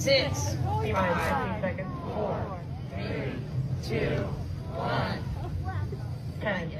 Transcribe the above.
6, 5 seconds, 4, 3, 2, 1, 10.